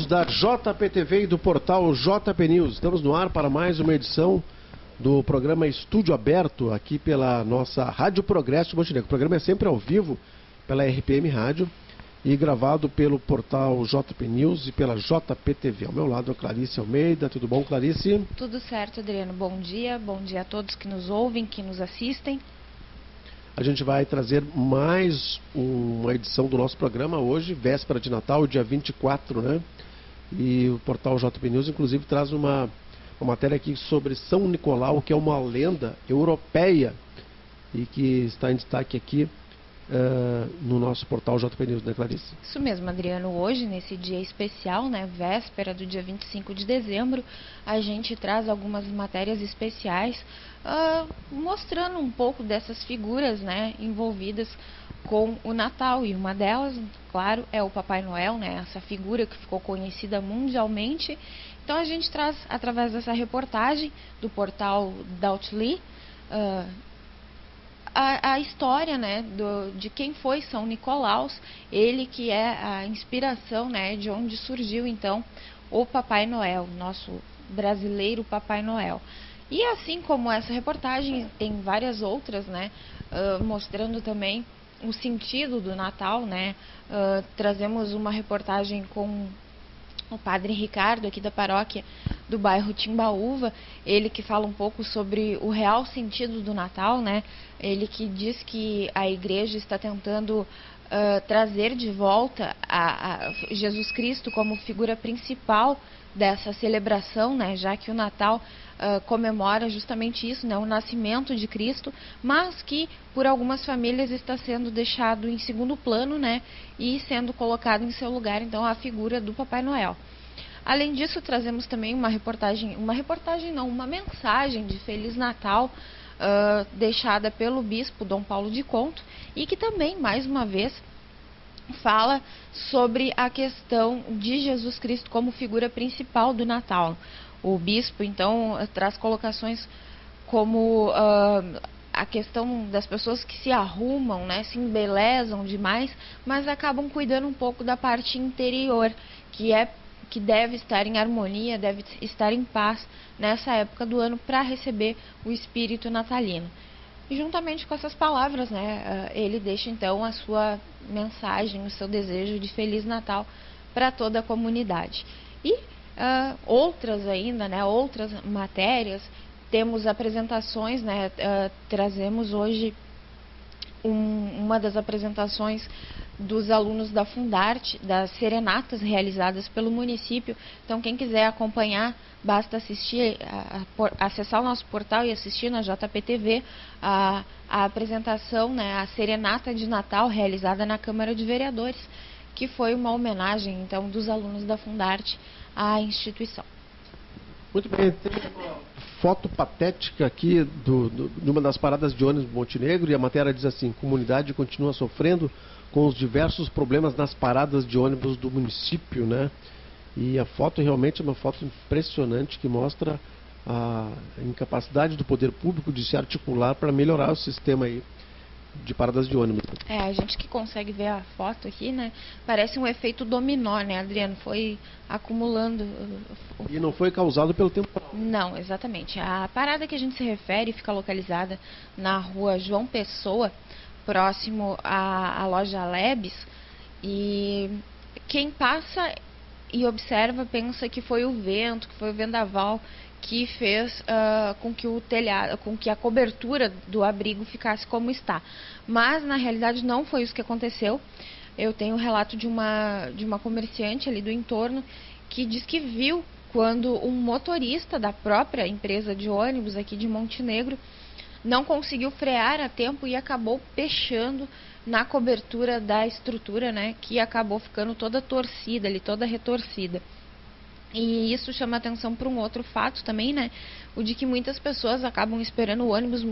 da JPTV e do portal JP News. Estamos no ar para mais uma edição do programa Estúdio Aberto, aqui pela nossa Rádio Progresso de Montenegro. O programa é sempre ao vivo pela RPM Rádio e gravado pelo portal JP News e pela JPTV. Ao meu lado, a Clarice Almeida. Tudo bom, Clarice? Tudo certo, Adriano. Bom dia a todos que nos ouvem, que nos assistem. A gente vai trazer mais uma edição do nosso programa hoje, véspera de Natal, dia 24, né? E o portal JP News, inclusive, traz uma matéria aqui sobre São Nicolau, que é uma lenda europeia e que está em destaque aqui no nosso portal JP News, né, Clarice? Isso mesmo, Adriano. Hoje, nesse dia especial, né, véspera do dia 25 de dezembro, a gente traz algumas matérias especiais mostrando um pouco dessas figuras, né, envolvidas com o Natal. E uma delas, claro, é o Papai Noel, né, essa figura que ficou conhecida mundialmente. Então a gente traz, através dessa reportagem do portal Dautli, a história, né, de quem foi São Nicolaus, ele que é a inspiração, né, de onde surgiu então o Papai Noel, nosso brasileiro Papai Noel. E assim como essa reportagem, tem várias outras, né, mostrando também o sentido do Natal, né. Trazemos uma reportagem com o padre Ricardo, aqui da paróquia do bairro Timbaúva, ele que fala um pouco sobre o real sentido do Natal, né? Ele que diz que a igreja está tentando trazer de volta a Jesus Cristo como figura principal dessa celebração, né? Já que o Natal comemora justamente isso, né? O nascimento de Cristo, mas que por algumas famílias está sendo deixado em segundo plano, né? E sendo colocado em seu lugar, então, a figura do Papai Noel. Além disso, trazemos também uma mensagem de Feliz Natal deixada pelo bispo Dom Paulo de Conto, e que também, mais uma vez, fala sobre a questão de Jesus Cristo como figura principal do Natal. O bispo, então, traz colocações como a questão das pessoas que se arrumam, né, se embelezam demais, mas acabam cuidando um pouco da parte interior, que deve estar em harmonia, deve estar em paz nessa época do ano para receber o espírito natalino. E juntamente com essas palavras, né, ele deixa então a sua mensagem, o seu desejo de Feliz Natal para toda a comunidade. E outras ainda, né, outras matérias, temos apresentações, né, trazemos hoje uma das apresentações dos alunos da Fundarte, das serenatas realizadas pelo município. Então, quem quiser acompanhar, basta assistir, acessar o nosso portal e assistir na JPTV a apresentação, né, a serenata de Natal realizada na Câmara de Vereadores, que foi uma homenagem, então, dos alunos da Fundarte à instituição. Muito bem, tem uma foto patética aqui de uma das paradas de ônibus Montenegro, e a matéria diz assim: comunidade continua sofrendo com os diversos problemas nas paradas de ônibus do município, né? E a foto realmente é uma foto impressionante que mostra a incapacidade do poder público de se articular para melhorar o sistema aí de paradas de ônibus. A gente que consegue ver a foto aqui, né, parece um efeito dominó, né, Adriano? Foi acumulando. E não foi causado pelo temporal. Não, exatamente. A parada que a gente se refere fica localizada na rua João Pessoa, próximo à loja Lebes, e quem passa e observa pensa que foi o vento, que foi o vendaval que fez com que o telhado, com que a cobertura do abrigo ficasse como está. Mas na realidade não foi isso que aconteceu. Eu tenho um relato de uma comerciante ali do entorno que diz que viu quando um motorista da própria empresa de ônibus aqui de Montenegro não conseguiu frear a tempo e acabou pechando na cobertura da estrutura, né, que acabou ficando toda torcida ali, toda retorcida. E isso chama atenção para um outro fato também, né, o de que muitas pessoas acabam esperando o ônibus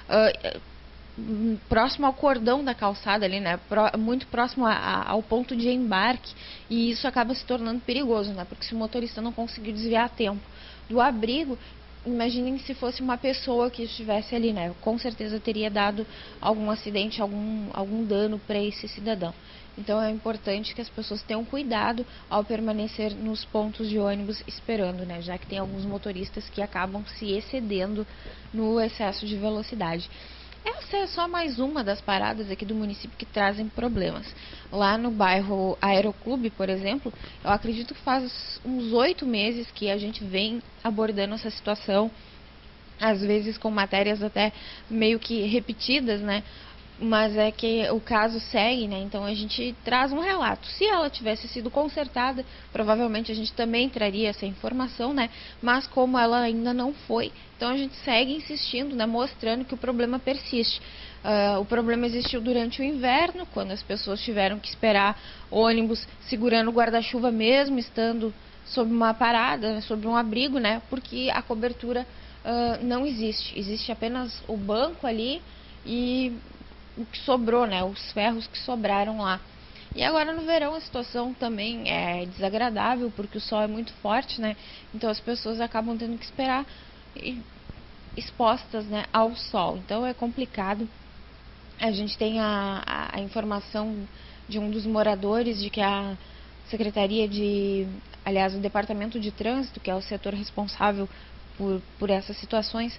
próximo ao cordão da calçada ali, né, muito próximo ao ponto de embarque, e isso acaba se tornando perigoso, né, porque se o motorista não conseguir desviar a tempo do abrigo, imaginem se fosse uma pessoa que estivesse ali, né, com certeza teria dado algum acidente, algum dano para esse cidadão. Então é importante que as pessoas tenham cuidado ao permanecer nos pontos de ônibus esperando, né? Já que tem alguns motoristas que acabam se excedendo no excesso de velocidade. Essa é só mais uma das paradas aqui do município que trazem problemas. Lá no bairro Aeroclube, por exemplo, eu acredito que faz uns 8 meses que a gente vem abordando essa situação, às vezes com matérias até meio que repetidas, né? Mas é que o caso segue, né? Então a gente traz um relato. Se ela tivesse sido consertada, provavelmente a gente também traria essa informação, né? Mas como ela ainda não foi, então a gente segue insistindo, né? Mostrando que o problema persiste. O problema existiu durante o inverno, quando as pessoas tiveram que esperar ônibus segurando o guarda-chuva mesmo, estando sob uma parada, sob um abrigo, né? Porque a cobertura não existe. Existe apenas o banco ali e o que sobrou, né? Os ferros que sobraram lá. E agora no verão a situação também é desagradável, porque o sol é muito forte, né? Então as pessoas acabam tendo que esperar expostas, né, ao sol. Então é complicado. A gente tem a informação de um dos moradores de que a Secretaria aliás, o Departamento de Trânsito, que é o setor responsável por essas situações,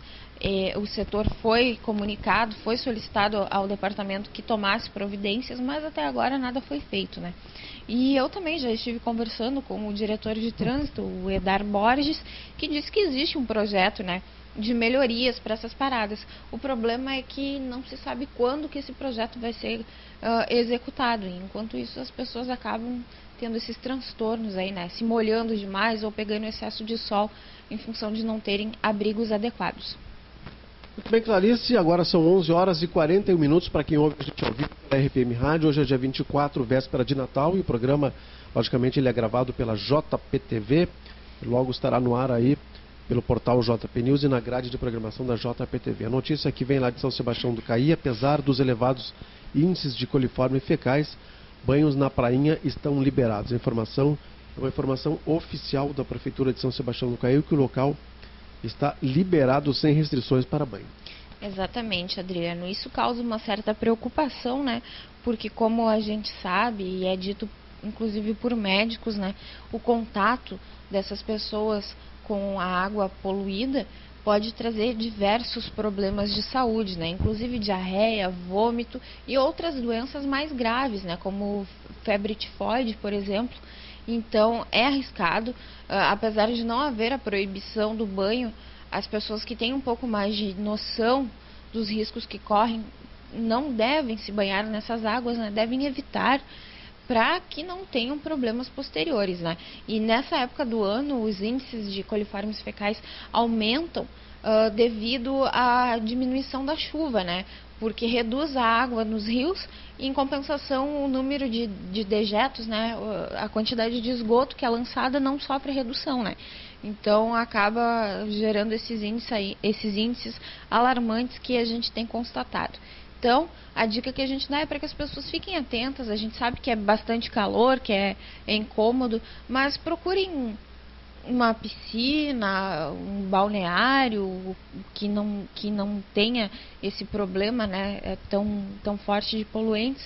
o setor foi comunicado, foi solicitado ao departamento que tomasse providências, mas até agora nada foi feito, né? E eu também já estive conversando com o diretor de trânsito, o Edar Borges, que disse que existe um projeto, né, de melhorias para essas paradas. O problema é que não se sabe quando que esse projeto vai ser executado. E enquanto isso, as pessoas acabam tendo esses transtornos aí, né, se molhando demais ou pegando excesso de sol em função de não terem abrigos adequados. Muito bem, Clarice, agora são 11 horas e 41 minutos para quem ouve a gente ouvir pela RPM Rádio. Hoje é dia 24, véspera de Natal, e o programa, logicamente, ele é gravado pela JPTV. Logo estará no ar aí pelo portal JP News e na grade de programação da JPTV. A notícia que vem lá de São Sebastião do Caí: apesar dos elevados índices de coliformes fecais, banhos na prainha estão liberados. A informação é uma informação oficial da Prefeitura de São Sebastião do Caí, que o local está liberado sem restrições para banho. Exatamente, Adriano. Isso causa uma certa preocupação, né? Porque como a gente sabe, e é dito inclusive por médicos, né, o contato dessas pessoas com a água poluída pode trazer diversos problemas de saúde, né? Inclusive diarreia, vômito e outras doenças mais graves, né? Como febre tifoide, por exemplo. Então é arriscado, apesar de não haver a proibição do banho, as pessoas que têm um pouco mais de noção dos riscos que correm não devem se banhar nessas águas, né? Devem evitar, para que não tenham problemas posteriores, né? E nessa época do ano, os índices de coliformes fecais aumentam devido à diminuição da chuva, né? Porque reduz a água nos rios e, em compensação, o número de dejetos, né? A quantidade de esgoto que é lançada não sofre redução, né? Então acaba gerando esses índices alarmantes que a gente tem constatado. Então, a dica que a gente dá é para que as pessoas fiquem atentas. A gente sabe que é bastante calor, que é incômodo, mas procurem uma piscina, um balneário que não tenha esse problema, né, tão forte de poluentes,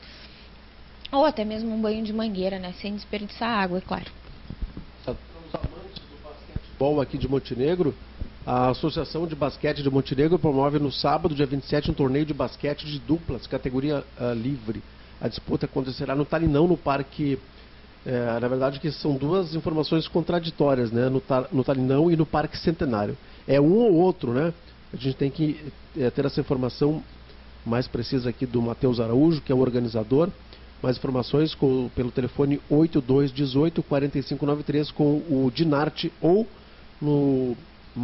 ou até mesmo um banho de mangueira, né, sem desperdiçar água, é claro. Para os amantes do basquetebol aqui de Montenegro, a Associação de Basquete de Montenegro promove no sábado, dia 27, um torneio de basquete de duplas, categoria livre. A disputa acontecerá no Talinão, no Parque... na verdade, que são duas informações contraditórias, né? No Talinão e no Parque Centenário. É um ou outro, né? A gente tem que ter essa informação mais precisa aqui do Matheus Araújo, que é o organizador. Mais informações pelo telefone 8218-4593 com o Dinarte ou no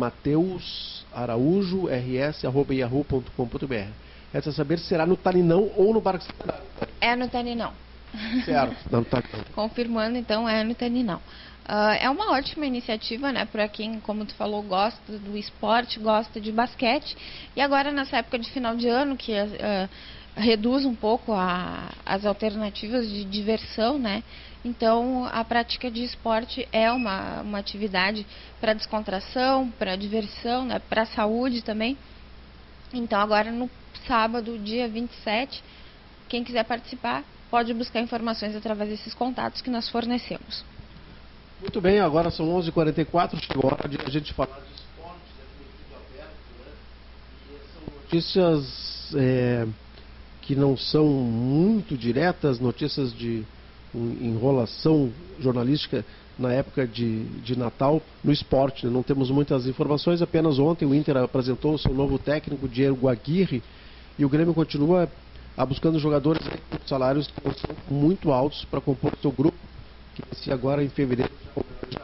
mateusaraújo.rs@yahoo.com.br. Resta saber se será no Talinão ou no Parque Centenário. É no Talinão. Certo, não tá. Confirmando, então, é no Talinão. É uma ótima iniciativa, né, para quem, como tu falou, gosta do esporte, gosta de basquete. E agora, nessa época de final de ano, que reduz um pouco as alternativas de diversão, né? Então, a prática de esporte é uma atividade para descontração, para diversão, né, para a saúde também. Então, agora no sábado, dia 27, quem quiser participar, pode buscar informações através desses contatos que nós fornecemos. Muito bem, agora são 11h44, chegou a hora de a gente falar de esportes aqui no Tudo Aberto, né? E são notícias que não são muito diretas, notícias de enrolação jornalística na época de Natal no esporte, né? Não temos muitas informações, apenas ontem o Inter apresentou o seu novo técnico, Diego Aguirre, e o Grêmio continua buscando jogadores com salários que são muito altos para compor o seu grupo, que se agora em fevereiro já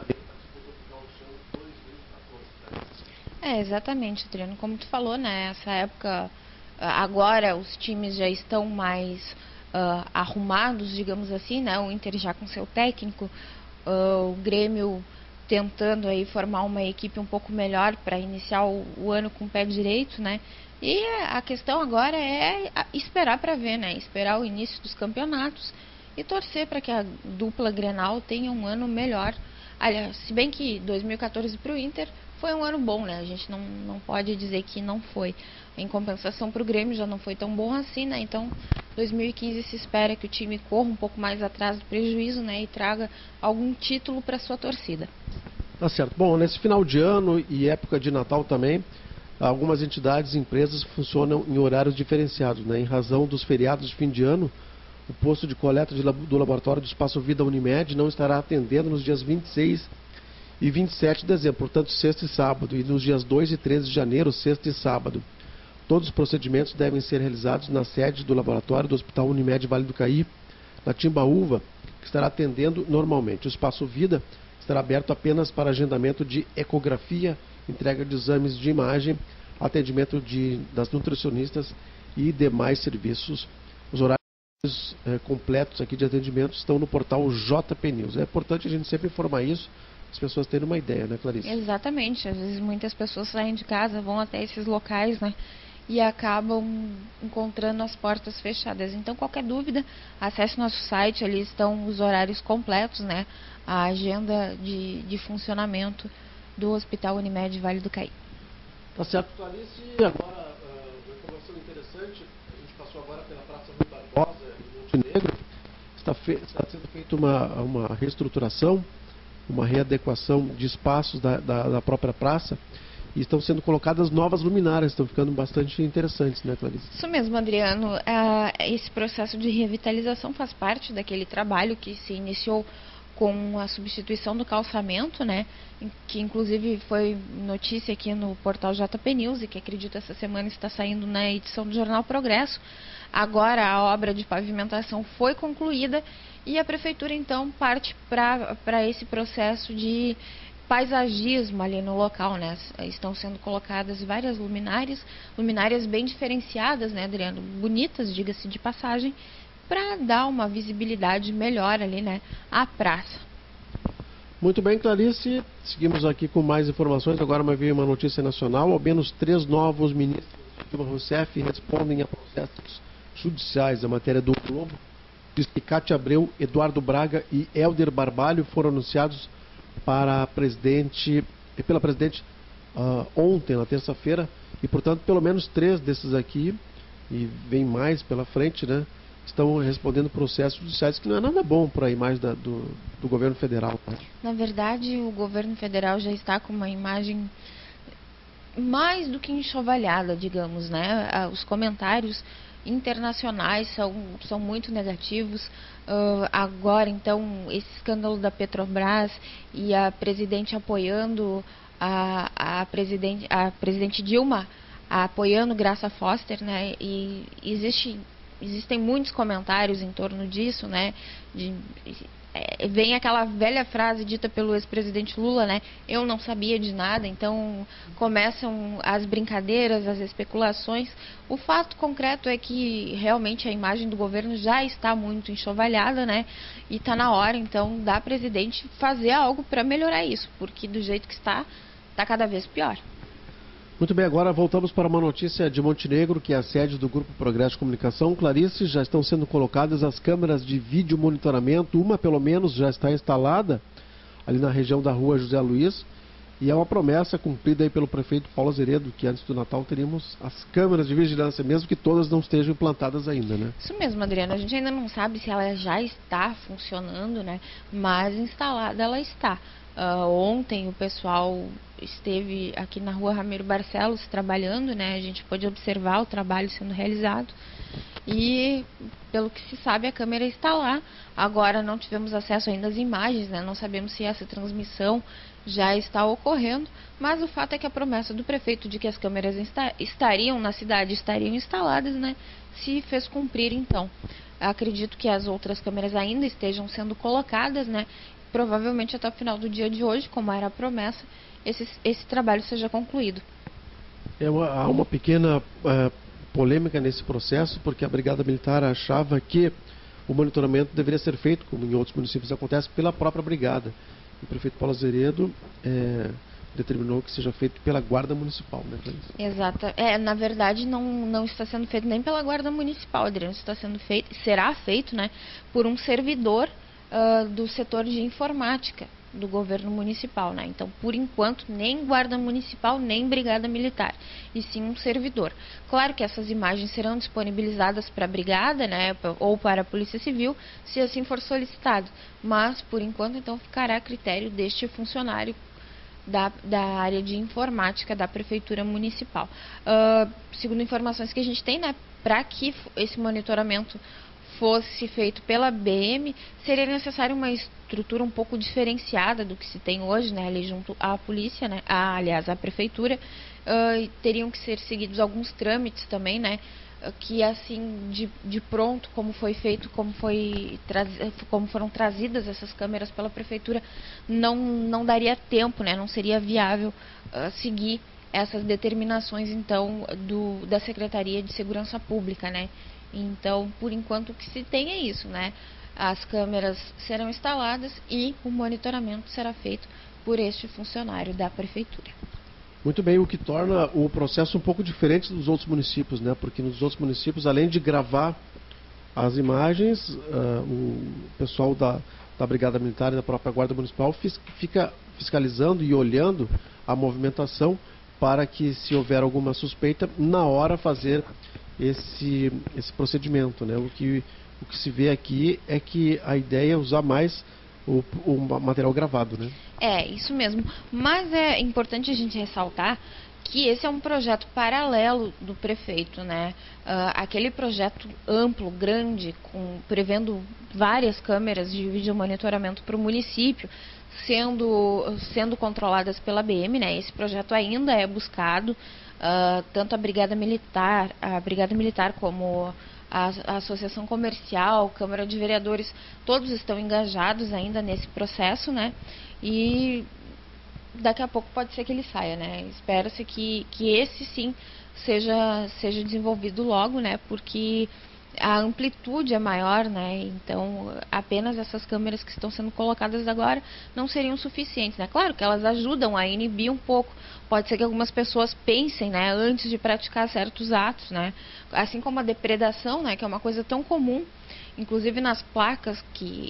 exatamente, Adriano, como tu falou, né, essa época, agora os times já estão mais arrumados, digamos assim, né, o Inter já com seu técnico, o Grêmio tentando aí formar uma equipe um pouco melhor para iniciar o ano com o pé direito, né, e a questão agora é esperar para ver, né, esperar o início dos campeonatos e torcer para que a dupla Grenal tenha um ano melhor. Aliás, se bem que 2014 para o Inter foi um ano bom, né? A gente não pode dizer que não foi. Em compensação para o Grêmio já não foi tão bom assim, né? Então, 2015 se espera que o time corra um pouco mais atrás do prejuízo, né? E traga algum título para sua torcida. Tá certo. Bom, nesse final de ano e época de Natal também, algumas entidades e empresas funcionam em horários diferenciados, né? Em razão dos feriados de fim de ano, o posto de coleta do laboratório do Espaço Vida Unimed não estará atendendo nos dias 26 e 27 de dezembro, portanto, sexta e sábado, e nos dias 2 e 13 de janeiro, sexta e sábado. Todos os procedimentos devem ser realizados na sede do laboratório do Hospital Unimed Vale do Caí, na Timbaúva, que estará atendendo normalmente. O Espaço Vida estará aberto apenas para agendamento de ecografia, entrega de exames de imagem, atendimento das nutricionistas e demais serviços. Os horários completos aqui de atendimento estão no portal JP News. É importante a gente sempre informar isso, as pessoas terem uma ideia, né, Clarice? Exatamente. Às vezes muitas pessoas saem de casa, vão até esses locais, né, e acabam encontrando as portas fechadas. Então, qualquer dúvida, acesse nosso site, ali estão os horários completos, né, a agenda de funcionamento do Hospital Unimed Vale do Caí. Tá certo, Clarice. Agora, uma informação interessante, a gente passou agora pela Praça Rui Barbosa, em Montenegro, está sendo feita uma reestruturação, uma readequação de espaços da própria praça, e estão sendo colocadas novas luminárias, estão ficando bastante interessantes, né, Clarice? Isso mesmo, Adriano. Esse processo de revitalização faz parte daquele trabalho que se iniciou com a substituição do calçamento, né, que inclusive foi notícia aqui no portal JP News, e que acredito essa semana está saindo na edição do Jornal Progresso. Agora a obra de pavimentação foi concluída e a prefeitura então parte para esse processo de paisagismo ali no local, né? Estão sendo colocadas várias luminárias bem diferenciadas, né, Adriano? Bonitas, diga-se de passagem, para dar uma visibilidade melhor ali, né, à praça. Muito bem, Clarice. Seguimos aqui com mais informações. Agora veio uma notícia nacional. Ao menos 3 novos ministros de Dilma Rousseff respondem a processos judiciais. A matéria do Globo diz que Cátia Abreu, Eduardo Braga e Hélder Barbalho foram anunciados pela presidente ontem, na terça-feira, e portanto pelo menos 3 desses aqui, e vem mais pela frente, né, estão respondendo processos judiciais, que não é nada bom para a imagem do governo federal. Tá? Na verdade, o governo federal já está com uma imagem mais do que enxovalhada, digamos, né? Os comentários internacionais são muito negativos. Agora, então, esse escândalo da Petrobras e a presidente apoiando a presidente Dilma apoiando Graça Foster, né? E existem muitos comentários em torno disso, né? Vem aquela velha frase dita pelo ex-presidente Lula, né? Eu não sabia de nada. Então começam as brincadeiras, as especulações. O fato concreto é que realmente a imagem do governo já está muito enxovalhada, né? E está na hora então da presidente fazer algo para melhorar isso, porque do jeito que está cada vez pior. Muito bem, agora voltamos para uma notícia de Montenegro, que é a sede do Grupo Progresso de Comunicação. Clarice, já estão sendo colocadas as câmeras de vídeo monitoramento, uma pelo menos já está instalada ali na região da rua José Luiz, E é uma promessa cumprida aí pelo prefeito Paulo Azeredo, que antes do Natal teríamos as câmeras de vigilância, mesmo que todas não estejam implantadas ainda, né? Isso mesmo, Adriana. A gente ainda não sabe se ela já está funcionando, né? Mas instalada ela está. Ontem o pessoal esteve aqui na rua Ramiro Barcelos trabalhando, né? A gente pôde observar o trabalho sendo realizado. E, pelo que se sabe, a câmera está lá. Agora não tivemos acesso ainda às imagens, né? Não sabemos se essa transmissão já está ocorrendo, mas o fato é que a promessa do prefeito de que as câmeras estariam na cidade, estariam instaladas, né? Se fez cumprir, então. Acredito que as outras câmeras ainda estejam sendo colocadas, né? Provavelmente até o final do dia de hoje, como era a promessa, esse trabalho seja concluído. Há uma pequena polêmica nesse processo, porque a Brigada Militar achava que o monitoramento deveria ser feito, como em outros municípios acontece, pela própria Brigada. O prefeito Paulo Azeredo determinou que seja feito pela Guarda Municipal, né? Exato. Na verdade, não está sendo feito nem pela Guarda Municipal, Adriano. Está sendo feito, será feito, né, por um servidor do setor de informática do governo municipal, né? Então, por enquanto, nem Guarda Municipal, nem Brigada Militar, e sim um servidor. Claro que essas imagens serão disponibilizadas para a Brigada, né, ou para a Polícia Civil, se assim for solicitado, mas, por enquanto, então, ficará a critério deste funcionário da área de informática da Prefeitura Municipal. Segundo informações que a gente tem, né, para que esse monitoramento fosse feito pela BM, seria necessário uma estrutura um pouco diferenciada do que se tem hoje, né, ali junto à polícia, né, aliás, à prefeitura, teriam que ser seguidos alguns trâmites também, né, que assim, de pronto, como foi feito, como foram trazidas essas câmeras pela prefeitura, não daria tempo, né, não seria viável seguir essas determinações, então, da Secretaria de Segurança Pública, né. Então, por enquanto, o que se tem é isso, né? As câmeras serão instaladas e o monitoramento será feito por este funcionário da prefeitura. Muito bem, o que torna o processo um pouco diferente dos outros municípios, né? Porque nos outros municípios, além de gravar as imagens, o pessoal da Brigada Militar e da própria Guarda Municipal fica fiscalizando e olhando a movimentação para que, se houver alguma suspeita, na hora fazer esse procedimento, né? O que se vê aqui é que a ideia é usar mais o material gravado, né? Isso mesmo. Mas é importante a gente ressaltar que esse é um projeto paralelo do prefeito, né? Aquele projeto amplo, grande, prevendo várias câmeras de vídeo monitoramento para o município, sendo controladas pela BM, né? Esse projeto ainda é buscado. Tanto a Brigada Militar como a Associação Comercial, Câmara de Vereadores, todos estão engajados ainda nesse processo, né? E daqui a pouco pode ser que ele saia, né? Espera-se que esse sim seja desenvolvido logo, né? Porque a amplitude é maior, né? Então, apenas essas câmeras que estão sendo colocadas agora não seriam suficientes, né? Claro que elas ajudam a inibir um pouco. Pode ser que algumas pessoas pensem, né, antes de praticar certos atos, né? Assim como a depredação, né, que é uma coisa tão comum, inclusive nas placas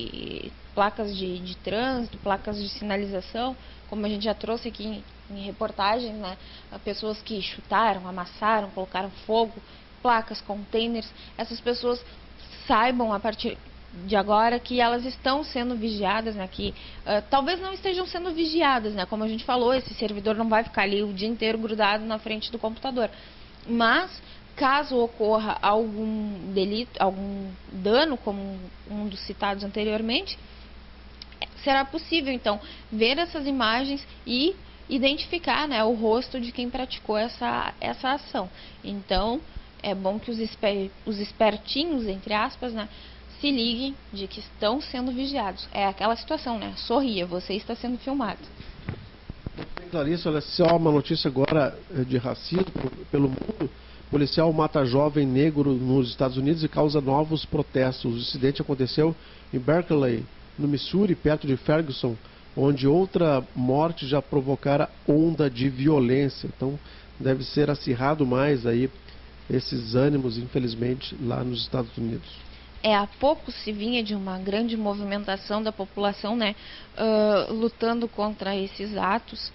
de trânsito, placas de sinalização, como a gente já trouxe aqui em reportagens, né? Pessoas que chutaram, amassaram, colocaram fogo, placas, containers, essas pessoas saibam a partir de agora que elas estão sendo vigiadas, né, que talvez não estejam sendo vigiadas, né, como a gente falou, esse servidor não vai ficar ali o dia inteiro grudado na frente do computador, mas caso ocorra algum delito, algum dano, como um dos citados anteriormente, será possível então ver essas imagens e identificar, né, o rosto de quem praticou essa ação. Então é bom que os espertinhos, entre aspas, né, se liguem de que estão sendo vigiados. É aquela situação, né? Sorria, você está sendo filmado. Clarice, olha só uma notícia agora de racismo pelo mundo. Policial mata jovem negro nos Estados Unidos e causa novos protestos. O incidente aconteceu em Berkeley, no Missouri, perto de Ferguson, onde outra morte já provocara onda de violência. Então, deve ser acirrado mais aí esses ânimos, infelizmente, lá nos Estados Unidos. Há pouco se vinha de uma grande movimentação da população, né, lutando contra esses atos,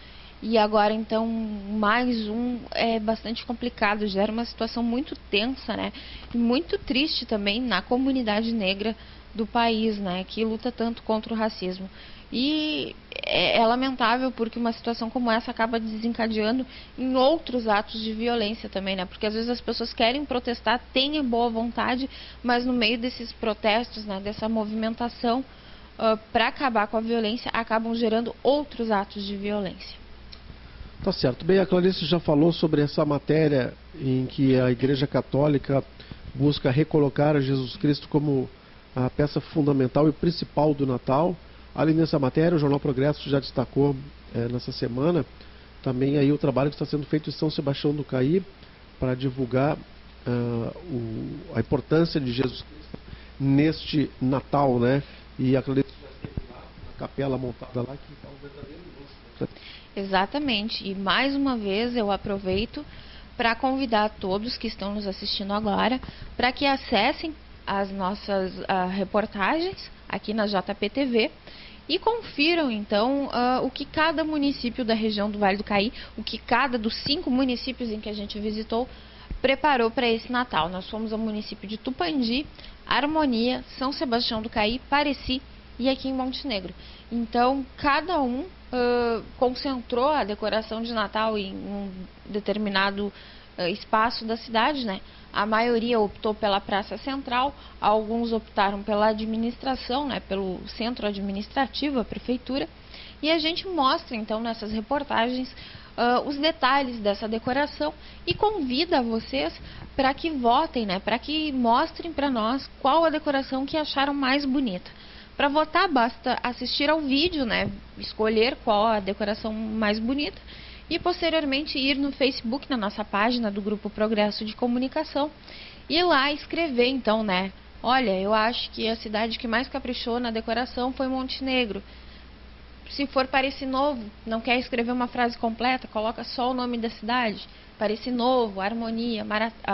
e agora então mais um é bastante complicado, gera uma situação muito tensa, né? E muito triste também na comunidade negra do país, né? Que luta tanto contra o racismo. E é lamentável porque uma situação como essa acaba desencadeando em outros atos de violência também, né? Porque às vezes as pessoas querem protestar, têm a boa vontade, mas no meio desses protestos, né, dessa movimentação para acabar com a violência, acabam gerando outros atos de violência. Tá certo. Bem, a Clarice já falou sobre essa matéria em que a Igreja Católica busca recolocar Jesus Cristo como a peça fundamental e principal do Natal. Ali nessa matéria, o Jornal Progresso já destacou nessa semana também aí o trabalho que está sendo feito em São Sebastião do Caí para divulgar a importância de Jesus Cristo neste Natal, né? E a Clarice já esteve lá, na capela montada lá, que está um verdadeiro gosto. Exatamente. E mais uma vez eu aproveito para convidar todos que estão nos assistindo agora para que acessem as nossas reportagens aqui na JPTV e confiram então o que cada município da região do Vale do Caí, o que cada dos 5 municípios em que a gente visitou preparou para esse Natal. Nós fomos ao município de Tupandi, Harmonia, São Sebastião do Caí, Pareci e aqui em Montenegro. Então cada um concentrou a decoração de Natal em um determinado espaço da cidade, né? A maioria optou pela Praça Central, alguns optaram pela administração, né? Pelo centro administrativo, a prefeitura, e a gente mostra então nessas reportagens os detalhes dessa decoração e convida vocês para que votem, né? Para que mostrem para nós qual a decoração que acharam mais bonita. Para votar basta assistir ao vídeo, né? Escolher qual a decoração mais bonita e posteriormente ir no Facebook, na nossa página do Grupo Progresso de Comunicação, e lá escrever então, né? Olha, eu acho que a cidade que mais caprichou na decoração foi Montenegro. Se for Pareci Novo, não quer escrever uma frase completa, coloca só o nome da cidade. Pareci Novo, Harmonia,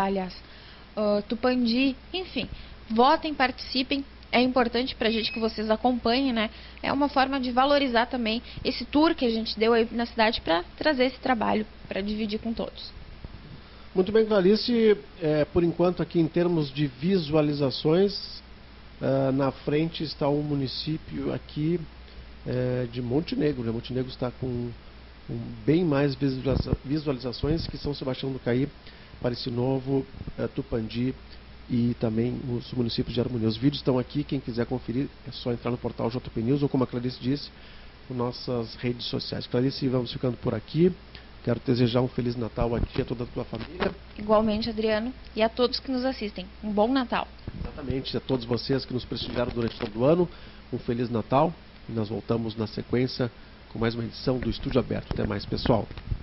Tupandi, enfim. Votem, participem. É importante pra gente que vocês acompanhem, né? É uma forma de valorizar também esse tour que a gente deu aí na cidade para trazer esse trabalho, para dividir com todos. Muito bem, Clarice. Por enquanto aqui em termos de visualizações, na frente está o município aqui de Montenegro, né? Montenegro está com bem mais visualizações que São Sebastião do Caí, Pareci Novo, Tupandi e também os municípios de Harmonia. Os vídeos estão aqui, quem quiser conferir é só entrar no portal JP News ou, como a Clarice disse, nossas redes sociais. Clarice, vamos ficando por aqui. Quero desejar um Feliz Natal a ti e a toda a tua família. Igualmente, Adriano, e a todos que nos assistem. Um bom Natal. Exatamente, a todos vocês que nos prestigiaram durante todo o ano. Um Feliz Natal e nós voltamos na sequência com mais uma edição do Estúdio Aberto. Até mais, pessoal.